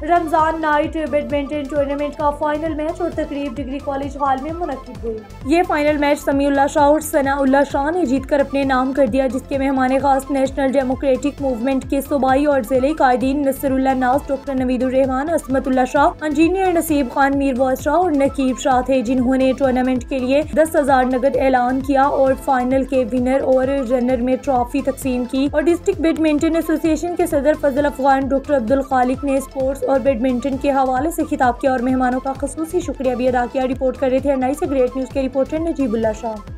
Ramzan night badminton tournament का final match और तकरीब डिग्री कॉलेज हॉल में मुनक्किद हुई। ये फाइनल मैच समीउल्लाह शाह और सनाउल्लाह शाह ने जीतकर अपने नाम कर दिया, जिसके मेहमान खास नेशनल डेमोक्रेटिक मूवमेंट के सूबाई और जिले कायदीन नसरुल्लाह नाज, डॉक्टर नवीदुर रहमान, असमतुल्लाह शाह, इंजीनियर नसीब खान, मीरवाज शाह और नकीब शाह थे, जिन्होंने टूर्नामेंट के लिए 10,000 नगद ऐलान किया और फाइनल के विनर और रनर में ट्रॉफी तकसीम की। और डिस्ट्रिक्ट बैडमिंटन एसोसिएशन के सदर फजल अफगान डॉक्टर अब्दुल खालिक ने स्पोर्ट्स और बैडमिंटन के हवाले से खिताब किया और मेहमानों का खसूसी शुक्रिया भी अदा किया। रिपोर्ट कर रहे थे NI से ग्रेट न्यूज के रिपोर्टर नजीबुल्लाह शाह।